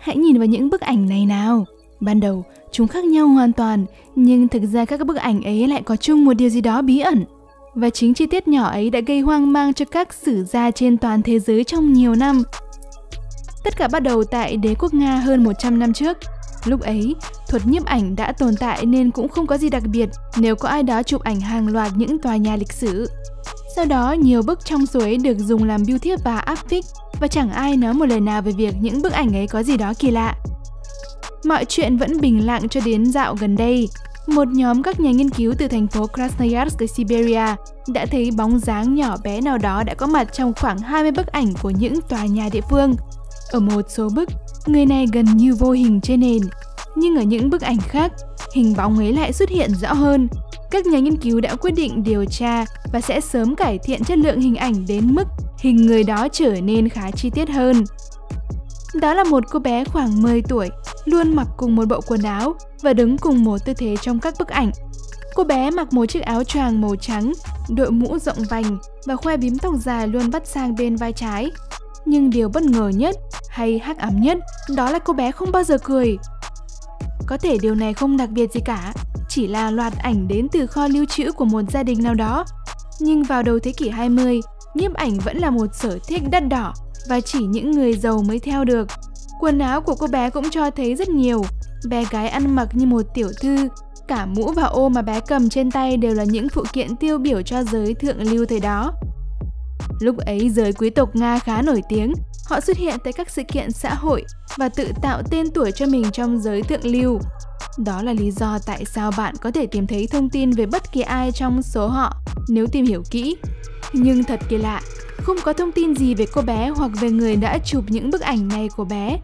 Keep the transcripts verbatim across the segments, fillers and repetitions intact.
Hãy nhìn vào những bức ảnh này nào. Ban đầu, chúng khác nhau hoàn toàn, nhưng thực ra các bức ảnh ấy lại có chung một điều gì đó bí ẩn. Và chính chi tiết nhỏ ấy đã gây hoang mang cho các sử gia trên toàn thế giới trong nhiều năm. Tất cả bắt đầu tại đế quốc Nga hơn một trăm năm trước. Lúc ấy, thuật nhiếp ảnh đã tồn tại nên cũng không có gì đặc biệt nếu có ai đó chụp ảnh hàng loạt những tòa nhà lịch sử. Sau đó, nhiều bức trong số ấy được dùng làm bưu thiếp và áp phích, và chẳng ai nói một lời nào về việc những bức ảnh ấy có gì đó kỳ lạ. Mọi chuyện vẫn bình lặng cho đến dạo gần đây. Một nhóm các nhà nghiên cứu từ thành phố Krasnoyarsk ở Siberia đã thấy bóng dáng nhỏ bé nào đó đã có mặt trong khoảng hai mươi bức ảnh của những tòa nhà địa phương. Ở một số bức, người này gần như vô hình trên nền, nhưng ở những bức ảnh khác, hình bóng ấy lại xuất hiện rõ hơn. Các nhà nghiên cứu đã quyết định điều tra và sẽ sớm cải thiện chất lượng hình ảnh đến mức hình người đó trở nên khá chi tiết hơn. Đó là một cô bé khoảng mười tuổi, luôn mặc cùng một bộ quần áo và đứng cùng một tư thế trong các bức ảnh. Cô bé mặc một chiếc áo choàng màu trắng, đội mũ rộng vành và khoe bím tóc dài luôn vắt sang bên vai trái. Nhưng điều bất ngờ nhất hay hắc ám nhất đó là cô bé không bao giờ cười. Có thể điều này không đặc biệt gì cả, chỉ là loạt ảnh đến từ kho lưu trữ của một gia đình nào đó. Nhưng vào đầu thế kỷ hai mươi, nhiếp ảnh vẫn là một sở thích đắt đỏ và chỉ những người giàu mới theo được. Quần áo của cô bé cũng cho thấy rất nhiều. Bé gái ăn mặc như một tiểu thư, cả mũ và ô mà bé cầm trên tay đều là những phụ kiện tiêu biểu cho giới thượng lưu thời đó. Lúc ấy giới quý tộc Nga khá nổi tiếng, họ xuất hiện tại các sự kiện xã hội và tự tạo tên tuổi cho mình trong giới thượng lưu. Đó là lý do tại sao bạn có thể tìm thấy thông tin về bất kỳ ai trong số họ nếu tìm hiểu kỹ. Nhưng thật kỳ lạ, không có thông tin gì về cô bé hoặc về người đã chụp những bức ảnh này của bé.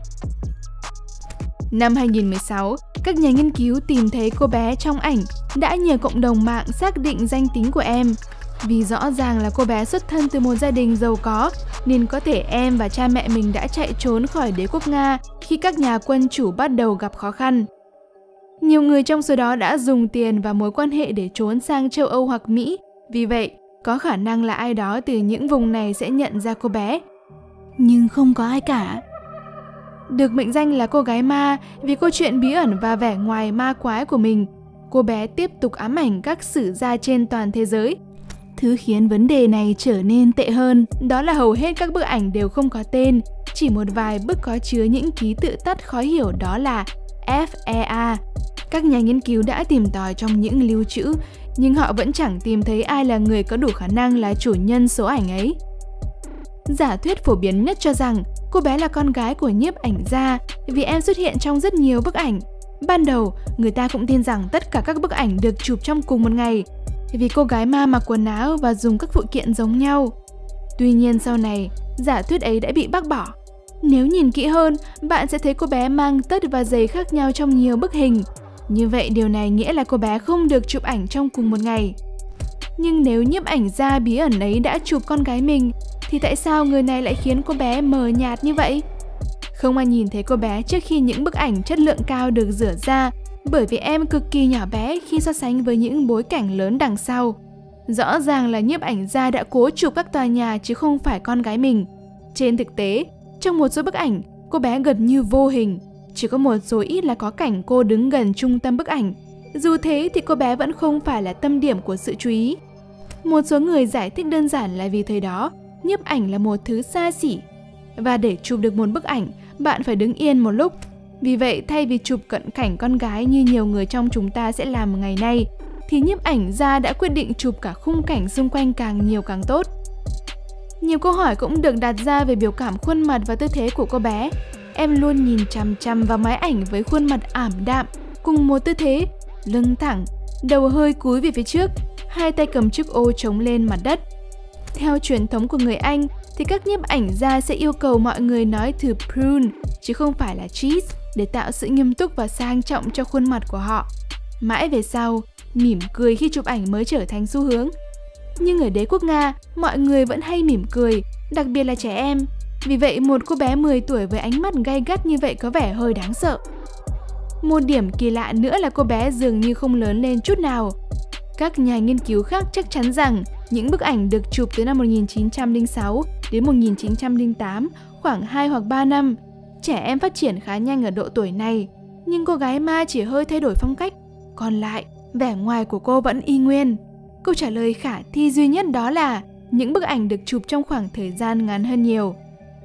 Năm hai nghìn không trăm mười sáu, các nhà nghiên cứu tìm thấy cô bé trong ảnh đã nhờ cộng đồng mạng xác định danh tính của em. Vì rõ ràng là cô bé xuất thân từ một gia đình giàu có, nên có thể em và cha mẹ mình đã chạy trốn khỏi đế quốc Nga khi các nhà quân chủ bắt đầu gặp khó khăn. Nhiều người trong số đó đã dùng tiền và mối quan hệ để trốn sang châu Âu hoặc Mỹ. Vì vậy, có khả năng là ai đó từ những vùng này sẽ nhận ra cô bé. Nhưng không có ai cả. Được mệnh danh là cô gái ma vì câu chuyện bí ẩn và vẻ ngoài ma quái của mình, cô bé tiếp tục ám ảnh các sử gia trên toàn thế giới. Thứ khiến vấn đề này trở nên tệ hơn đó là hầu hết các bức ảnh đều không có tên, chỉ một vài bức có chứa những ký tự tắt khó hiểu đó là F E A. Các nhà nghiên cứu đã tìm tòi trong những lưu trữ, nhưng họ vẫn chẳng tìm thấy ai là người có đủ khả năng là chủ nhân số ảnh ấy. Giả thuyết phổ biến nhất cho rằng cô bé là con gái của nhiếp ảnh gia vì em xuất hiện trong rất nhiều bức ảnh. Ban đầu, người ta cũng tin rằng tất cả các bức ảnh được chụp trong cùng một ngày, vì cô gái ma mặc quần áo và dùng các phụ kiện giống nhau. Tuy nhiên sau này, giả thuyết ấy đã bị bác bỏ. Nếu nhìn kỹ hơn, bạn sẽ thấy cô bé mang tất và giày khác nhau trong nhiều bức hình. Như vậy điều này nghĩa là cô bé không được chụp ảnh trong cùng một ngày. Nhưng nếu nhiếp ảnh gia bí ẩn ấy đã chụp con gái mình, thì tại sao người này lại khiến cô bé mờ nhạt như vậy? Không ai nhìn thấy cô bé trước khi những bức ảnh chất lượng cao được rửa ra, bởi vì em cực kỳ nhỏ bé khi so sánh với những bối cảnh lớn đằng sau. Rõ ràng là nhiếp ảnh gia đã cố chụp các tòa nhà chứ không phải con gái mình. Trên thực tế, trong một số bức ảnh, cô bé gần như vô hình. Chỉ có một số ít là có cảnh cô đứng gần trung tâm bức ảnh. Dù thế thì cô bé vẫn không phải là tâm điểm của sự chú ý. Một số người giải thích đơn giản là vì thời đó, nhiếp ảnh là một thứ xa xỉ. Và để chụp được một bức ảnh, bạn phải đứng yên một lúc. Vì vậy, thay vì chụp cận cảnh con gái như nhiều người trong chúng ta sẽ làm ngày nay, thì nhiếp ảnh gia đã quyết định chụp cả khung cảnh xung quanh càng nhiều càng tốt. Nhiều câu hỏi cũng được đặt ra về biểu cảm khuôn mặt và tư thế của cô bé. Em luôn nhìn chằm chằm vào máy ảnh với khuôn mặt ảm đạm, cùng một tư thế, lưng thẳng, đầu hơi cúi về phía trước, hai tay cầm chiếc ô chống lên mặt đất. Theo truyền thống của người Anh, thì các nhiếp ảnh gia sẽ yêu cầu mọi người nói từ prune, chứ không phải là cheese, để tạo sự nghiêm túc và sang trọng cho khuôn mặt của họ. Mãi về sau, mỉm cười khi chụp ảnh mới trở thành xu hướng. Nhưng ở đế quốc Nga, mọi người vẫn hay mỉm cười, đặc biệt là trẻ em. Vì vậy, một cô bé mười tuổi với ánh mắt gay gắt như vậy có vẻ hơi đáng sợ. Một điểm kỳ lạ nữa là cô bé dường như không lớn lên chút nào. Các nhà nghiên cứu khác chắc chắn rằng những bức ảnh được chụp từ năm một nghìn chín trăm lẻ sáu đến một nghìn chín trăm lẻ tám, khoảng hai hoặc ba năm, Trẻ em phát triển khá nhanh ở độ tuổi này, nhưng cô gái ma chỉ hơi thay đổi phong cách. Còn lại, vẻ ngoài của cô vẫn y nguyên. Câu trả lời khả thi duy nhất đó là những bức ảnh được chụp trong khoảng thời gian ngắn hơn nhiều.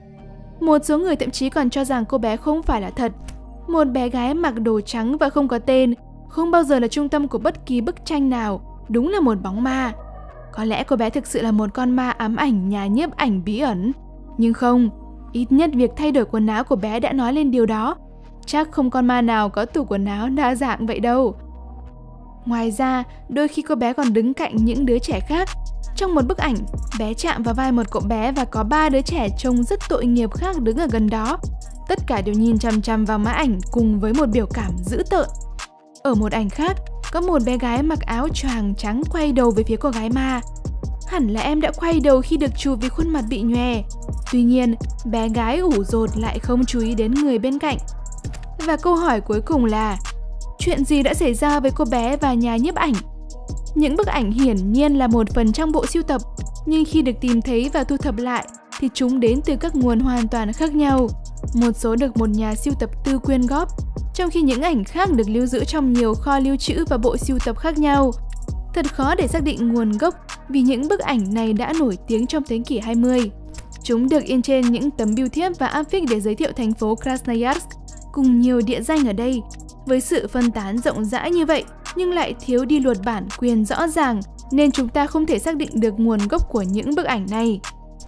Một số người thậm chí còn cho rằng cô bé không phải là thật. Một bé gái mặc đồ trắng và không có tên, không bao giờ là trung tâm của bất kỳ bức tranh nào, đúng là một bóng ma. Có lẽ cô bé thực sự là một con ma ám ảnh nhà nhiếp ảnh bí ẩn. Nhưng không, ít nhất việc thay đổi quần áo của bé đã nói lên điều đó. Chắc không con ma nào có tủ quần áo đa dạng vậy đâu. Ngoài ra, đôi khi cô bé còn đứng cạnh những đứa trẻ khác. Trong một bức ảnh, bé chạm vào vai một cậu bé và có ba đứa trẻ trông rất tội nghiệp khác đứng ở gần đó. Tất cả đều nhìn chằm chằm vào máy ảnh cùng với một biểu cảm dữ tợn. Ở một ảnh khác, có một bé gái mặc áo choàng trắng quay đầu về phía cô gái ma. Hẳn là em đã quay đầu khi được chụp vì khuôn mặt bị nhòe. Tuy nhiên, bé gái ủ rột lại không chú ý đến người bên cạnh. Và câu hỏi cuối cùng là, chuyện gì đã xảy ra với cô bé và nhà nhiếp ảnh? Những bức ảnh hiển nhiên là một phần trong bộ sưu tập, nhưng khi được tìm thấy và thu thập lại thì chúng đến từ các nguồn hoàn toàn khác nhau. Một số được một nhà sưu tập tư quyên góp, trong khi những ảnh khác được lưu giữ trong nhiều kho lưu trữ và bộ sưu tập khác nhau. Thật khó để xác định nguồn gốc vì những bức ảnh này đã nổi tiếng trong thế kỷ hai mươi. Chúng được in trên những tấm bưu thiếp và áp phích để giới thiệu thành phố Krasnoyarsk cùng nhiều địa danh ở đây. Với sự phân tán rộng rãi như vậy nhưng lại thiếu đi luật bản quyền rõ ràng nên chúng ta không thể xác định được nguồn gốc của những bức ảnh này.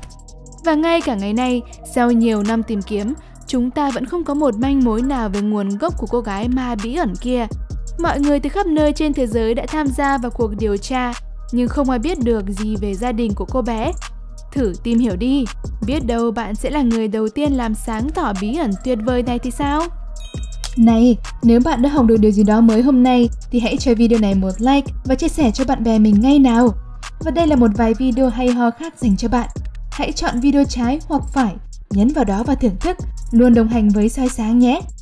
Và ngay cả ngày nay, sau nhiều năm tìm kiếm, chúng ta vẫn không có một manh mối nào về nguồn gốc của cô gái ma bí ẩn kia. Mọi người từ khắp nơi trên thế giới đã tham gia vào cuộc điều tra, nhưng không ai biết được gì về gia đình của cô bé. Thử tìm hiểu đi, biết đâu bạn sẽ là người đầu tiên làm sáng tỏ bí ẩn tuyệt vời này thì sao? Này, nếu bạn đã học được điều gì đó mới hôm nay thì hãy cho video này một like và chia sẻ cho bạn bè mình ngay nào. Và đây là một vài video hay ho khác dành cho bạn. Hãy chọn video trái hoặc phải, nhấn vào đó và thưởng thức, luôn đồng hành với Soi Sáng nhé!